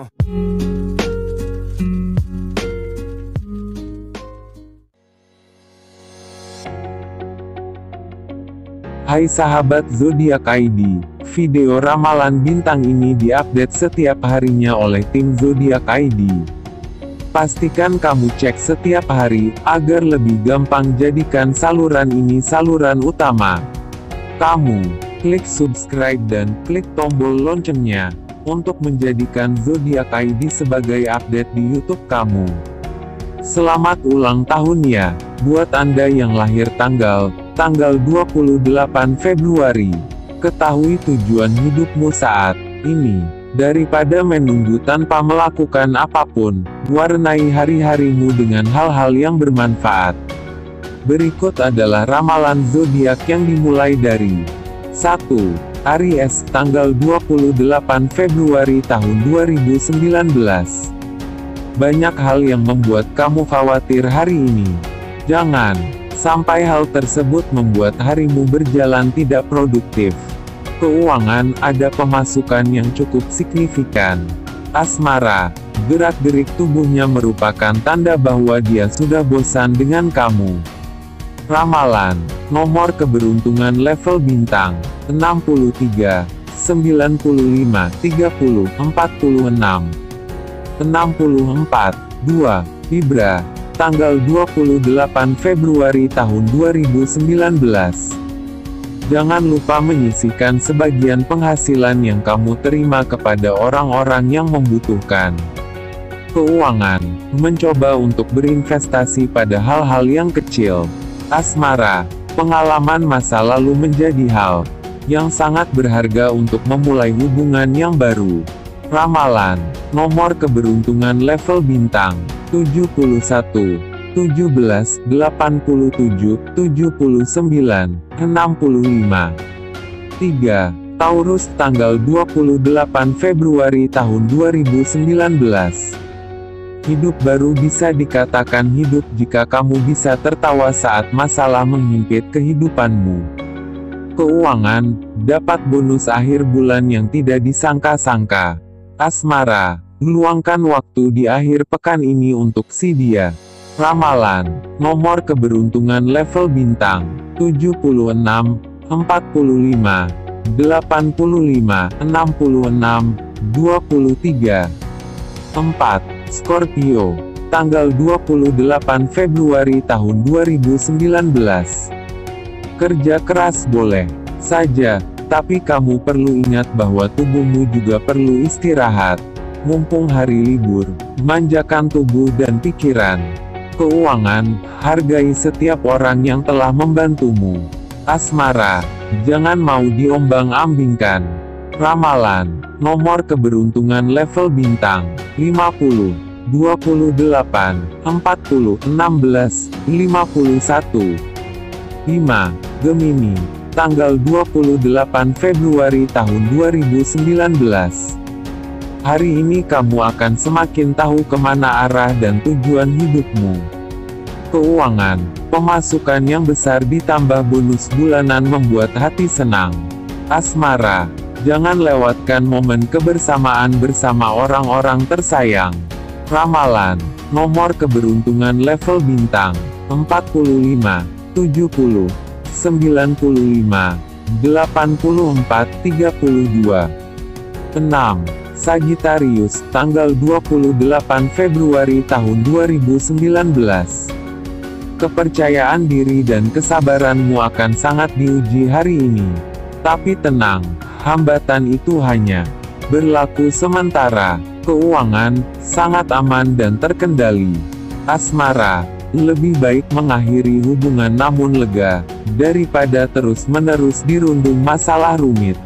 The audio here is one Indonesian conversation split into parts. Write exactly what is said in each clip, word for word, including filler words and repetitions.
Uh. Hai sahabat Zodiak I D, video ramalan bintang ini diupdate setiap harinya oleh tim Zodiak I D. Pastikan kamu cek setiap hari, agar lebih gampang jadikan saluran ini saluran utama. Kamu, klik subscribe dan klik tombol loncengnya, untuk menjadikan Zodiak I D sebagai update di YouTube kamu. Selamat ulang tahun ya, buat Anda yang lahir tanggal, tanggal dua puluh delapan Februari. Ketahui tujuan hidupmu saat ini. Daripada menunggu tanpa melakukan apapun, warnai hari-harimu dengan hal-hal yang bermanfaat. Berikut adalah ramalan zodiak yang dimulai dari satu. Aries, tanggal dua puluh delapan Februari tahun dua ribu sembilan belas. Banyak hal yang membuat kamu khawatir hari ini. Jangan sampai hal tersebut membuat harimu berjalan tidak produktif. Keuangan, ada pemasukan yang cukup signifikan. Asmara, gerak-gerik tubuhnya merupakan tanda bahwa dia sudah bosan dengan kamu. Ramalan, nomor keberuntungan level bintang, enam puluh tiga, sembilan puluh lima, tiga puluh, empat puluh enam. enam puluh empat, dua, Libra, tanggal dua puluh delapan Februari tahun dua ribu sembilan belas. Jangan lupa menyisihkan sebagian penghasilan yang kamu terima kepada orang-orang yang membutuhkan. Keuangan, mencoba untuk berinvestasi pada hal-hal yang kecil. Asmara, pengalaman masa lalu menjadi hal yang sangat berharga untuk memulai hubungan yang baru. Ramalan, nomor keberuntungan level bintang, tujuh puluh satu, tujuh belas, delapan puluh tujuh, tujuh puluh sembilan, enam puluh lima. tiga. Taurus, tanggal dua puluh delapan Februari tahun dua ribu sembilan belas. Hidup baru bisa dikatakan hidup jika kamu bisa tertawa saat masalah menghimpit kehidupanmu. Keuangan, dapat bonus akhir bulan yang tidak disangka-sangka. Asmara, luangkan waktu di akhir pekan ini untuk si dia. Ramalan, nomor keberuntungan level bintang, tujuh puluh enam, empat puluh lima, delapan puluh lima, enam puluh enam, dua puluh tiga. empat. Scorpio, tanggal dua puluh delapan Februari tahun dua ribu sembilan belas. Kerja keras boleh saja, tapi kamu perlu ingat bahwa tubuhmu juga perlu istirahat. Mumpung hari libur, manjakan tubuh dan pikiran. Keuangan, hargai setiap orang yang telah membantumu. Asmara, jangan mau diombang-ambingkan. Ramalan, nomor keberuntungan level bintang, lima puluh, dua puluh delapan, empat puluh, enam belas, lima puluh satu. lima. Gemini, tanggal dua puluh delapan Februari tahun dua ribu sembilan belas. Hari ini kamu akan semakin tahu kemana arah dan tujuan hidupmu. Keuangan, pemasukan yang besar ditambah bonus bulanan membuat hati senang. Asmara, jangan lewatkan momen kebersamaan bersama orang-orang tersayang. Ramalan, nomor keberuntungan level bintang, empat puluh lima, tujuh puluh, sembilan puluh lima, delapan puluh empat, tiga puluh dua. enam. Sagittarius, tanggal dua puluh delapan Februari tahun dua ribu sembilan belas. Kepercayaan diri dan kesabaranmu akan sangat diuji hari ini. Tapi tenang, hambatan itu hanya berlaku sementara. Keuangan, sangat aman dan terkendali. Asmara, lebih baik mengakhiri hubungan namun lega, daripada terus-menerus dirundung masalah rumit.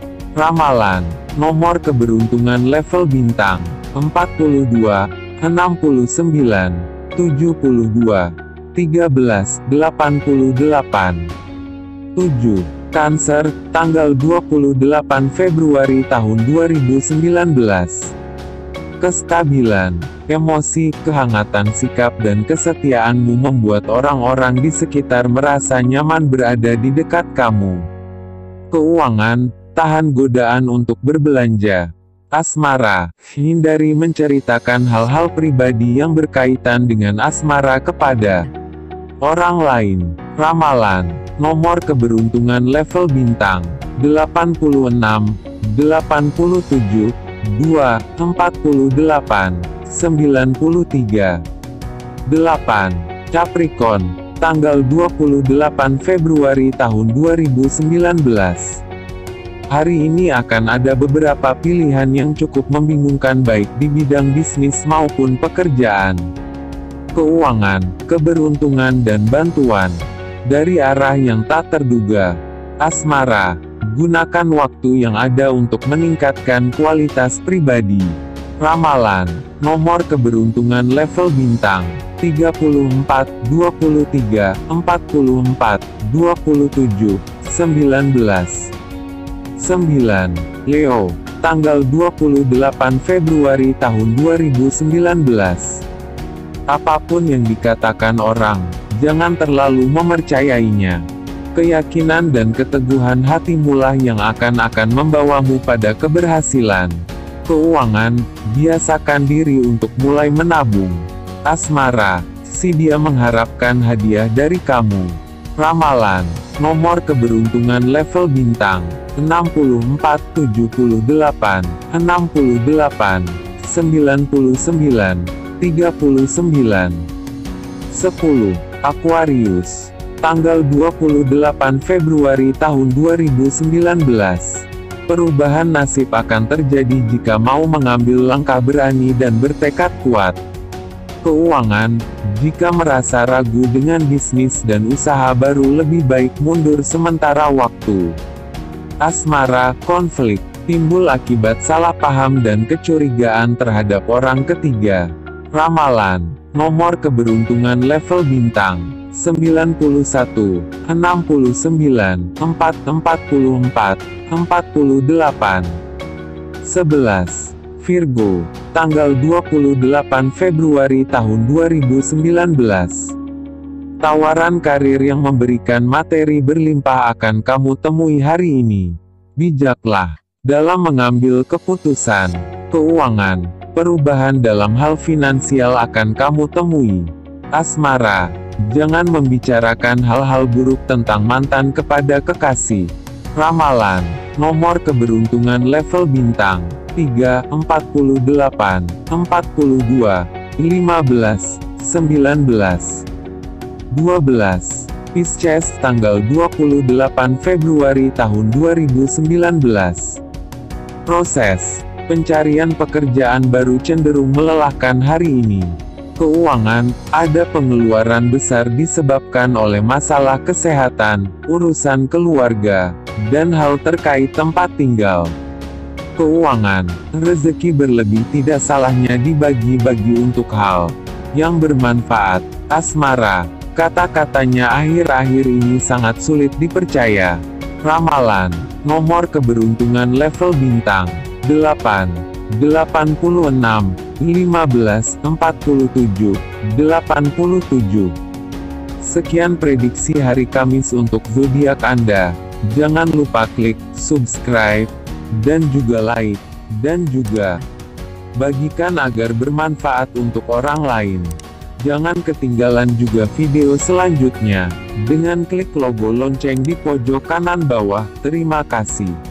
Ramalan, nomor keberuntungan level bintang, empat puluh dua, enam puluh sembilan, tujuh puluh dua, tiga belas, delapan puluh delapan. tujuh. Cancer, tanggal dua puluh delapan Februari tahun dua ribu sembilan belas. Kestabilan, emosi, kehangatan sikap dan kesetiaanmu membuat orang-orang di sekitar merasa nyaman berada di dekat kamu. Keuangan, tahan godaan untuk berbelanja. Asmara, hindari menceritakan hal-hal pribadi yang berkaitan dengan asmara kepada orang lain. Ramalan, nomor keberuntungan level bintang, delapan puluh enam, delapan puluh tujuh, dua, empat puluh delapan, sembilan puluh tiga. delapan. Capricorn, tanggal dua puluh delapan Februari tahun dua ribu sembilan belas. Hari ini akan ada beberapa pilihan yang cukup membingungkan baik di bidang bisnis maupun pekerjaan, keuangan, keberuntungan dan bantuan dari arah yang tak terduga. Asmara, gunakan waktu yang ada untuk meningkatkan kualitas pribadi. Ramalan, nomor keberuntungan level bintang, tiga puluh empat, dua puluh tiga, empat puluh empat, dua puluh tujuh, sembilan belas. sembilan. Leo, tanggal dua puluh delapan Februari tahun dua ribu sembilan belas. Apapun yang dikatakan orang, jangan terlalu memercayainya. Keyakinan dan keteguhan hatimulah yang akan-akan membawamu pada keberhasilan. Keuangan, biasakan diri untuk mulai menabung. Asmara, si dia mengharapkan hadiah dari kamu. Ramalan, nomor keberuntungan level bintang, enam puluh empat, tujuh puluh delapan, enam puluh delapan, sembilan puluh sembilan, tiga puluh sembilan. sepuluh. Aquarius, tanggal dua puluh delapan Februari tahun dua ribu sembilan belas. Perubahan nasib akan terjadi jika mau mengambil langkah berani dan bertekad kuat. Keuangan, jika merasa ragu dengan bisnis dan usaha baru lebih baik mundur sementara waktu. Asmara, konflik, timbul akibat salah paham dan kecurigaan terhadap orang ketiga. Ramalan, nomor keberuntungan level bintang, sembilan puluh satu, enam puluh sembilan, empat, empat puluh empat, empat puluh delapan. sebelas. Virgo, tanggal dua puluh delapan Februari tahun dua ribu sembilan belas. Tawaran karir yang memberikan materi berlimpah akan kamu temui hari ini. Bijaklah dalam mengambil keputusan. Keuangan, perubahan dalam hal finansial akan kamu temui. Asmara, jangan membicarakan hal-hal buruk tentang mantan kepada kekasih. Ramalan, nomor keberuntungan level bintang, tiga, empat puluh delapan, empat puluh dua, lima belas, sembilan belas, dua belas. Pisces, tanggal dua puluh delapan Februari tahun dua ribu sembilan belas. Proses pencarian pekerjaan baru cenderung melelahkan hari ini. Keuangan, ada pengeluaran besar disebabkan oleh masalah kesehatan, urusan keluarga, dan hal terkait tempat tinggal. Keuangan, rezeki berlebih tidak salahnya dibagi-bagi untuk hal yang bermanfaat. Asmara, kata-katanya akhir-akhir ini sangat sulit dipercaya. Ramalan, nomor keberuntungan level bintang, delapan, delapan puluh enam, lima belas, empat puluh tujuh, delapan puluh tujuh. Sekian prediksi hari Kamis untuk zodiak Anda. Jangan lupa klik subscribe dan juga like, dan juga bagikan agar bermanfaat untuk orang lain. Jangan ketinggalan juga video selanjutnya, dengan klik logo lonceng di pojok kanan bawah. Terima kasih.